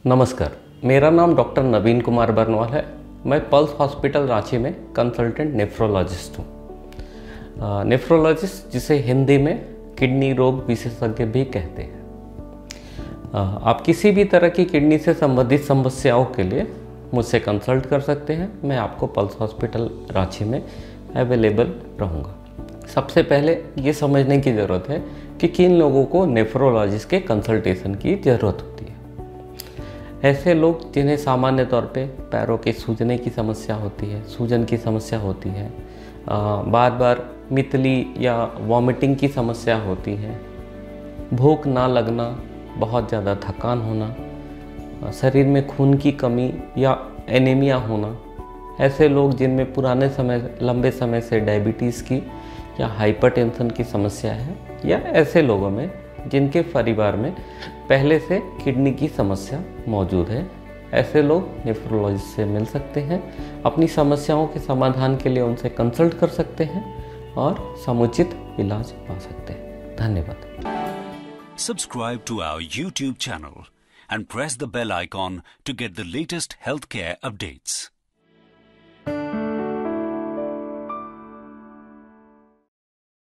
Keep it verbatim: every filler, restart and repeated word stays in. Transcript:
नमस्कार, मेरा नाम डॉक्टर नवीन कुमार बरनवाल है। मैं पल्स हॉस्पिटल रांची में कंसल्टेंट नेफ्रोलॉजिस्ट हूँ। नेफ्रोलॉजिस्ट जिसे हिंदी में किडनी रोग विशेषज्ञ भी कहते हैं। आ, आप किसी भी तरह की किडनी से संबंधित समस्याओं के लिए मुझसे कंसल्ट कर सकते हैं। मैं आपको पल्स हॉस्पिटल रांची में अवेलेबल रहूँगा। सबसे पहले ये समझने की ज़रूरत है कि किन लोगों को नेफ्रोलॉजिस्ट के कंसल्टेशन की ज़रूरत होती है। ऐसे लोग जिन्हें सामान्य तौर पे पैरों के सूजने की समस्या होती है, सूजन की समस्या होती है, बार बार मितली या वॉमिटिंग की समस्या होती है, भूख ना लगना, बहुत ज़्यादा थकान होना, शरीर में खून की कमी या एनीमिया होना, ऐसे लोग जिनमें पुराने समय लंबे समय से डायबिटीज़ की या हाइपरटेंशन की समस्या है, या ऐसे लोगों में जिनके परिवार में पहले से किडनी की समस्या मौजूद है, ऐसे लोग नेफ्रोलॉजिस्ट से मिल सकते हैं, अपनी समस्याओं के समाधान के लिए उनसे कंसल्ट कर सकते हैं और समुचित इलाज पा सकते हैं। धन्यवाद। Subscribe to our YouTube channel and press the bell icon to get the latest healthcare updates.